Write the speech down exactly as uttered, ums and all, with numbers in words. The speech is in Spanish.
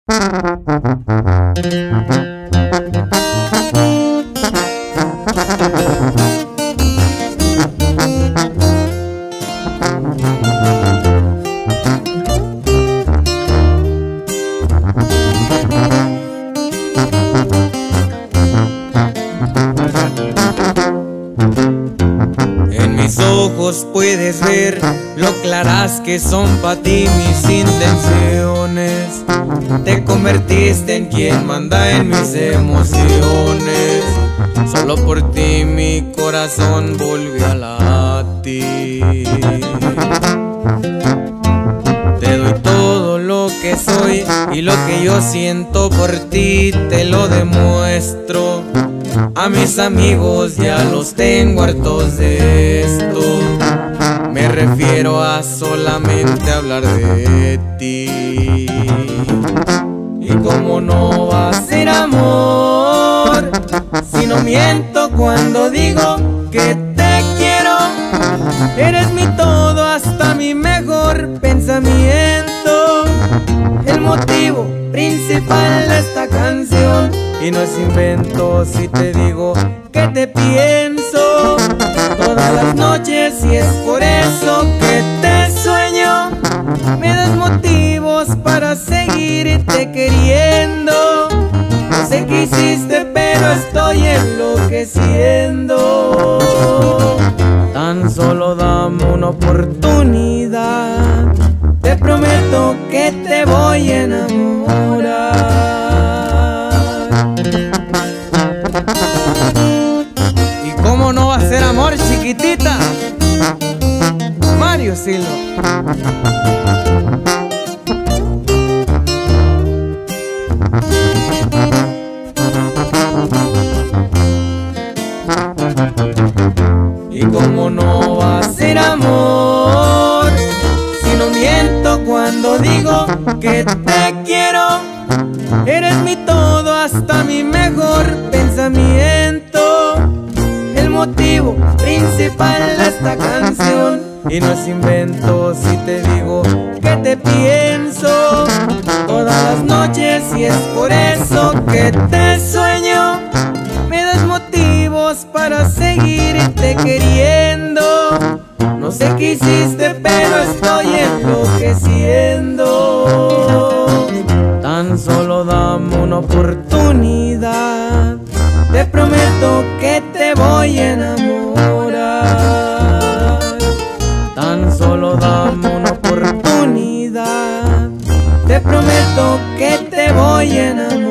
En mis ojos puedes ver lo claras que son para ti mis intenciones. Te convertiste en quien manda en mis emociones. Solo por ti mi corazón volvió a latir. Te doy todo lo que soy y lo que yo siento por ti te lo demuestro. A mis amigos ya los tengo hartos de esto. Me refiero a solamente hablar de ti. Y cómo no va a ser amor si no miento cuando digo que te quiero. Eres mi todo, hasta mi mejor pensamiento. El motivo principal de esta canción, y no es invento si te digo que te pienso todas las noches, y es por eso que te sueño. Me das motivos para seguirte queriendo. No sé qué hiciste, pero estoy enloqueciendo. Tan solo dame una oportunidad, te prometo que te voy a enamorar. ¿Y cómo no va a ser amor, chiquitita? Mario Silva. ¿Y cómo no va a ser amor si no miento cuando digo que te quiero? Eres mi todo, hasta mi mejor pensamiento. El motivo principal de esta canción, y no es invento si te digo que te pienso todas las noches, y es por eso que te sueño. Me das motivos para seguirte queriendo. No sé qué hiciste, pero estoy enloqueciendo. Tan solo dame una oportunidad, te prometo que te voy a enamorar. Tan solo dame una oportunidad, te prometo que te voy a enamorar.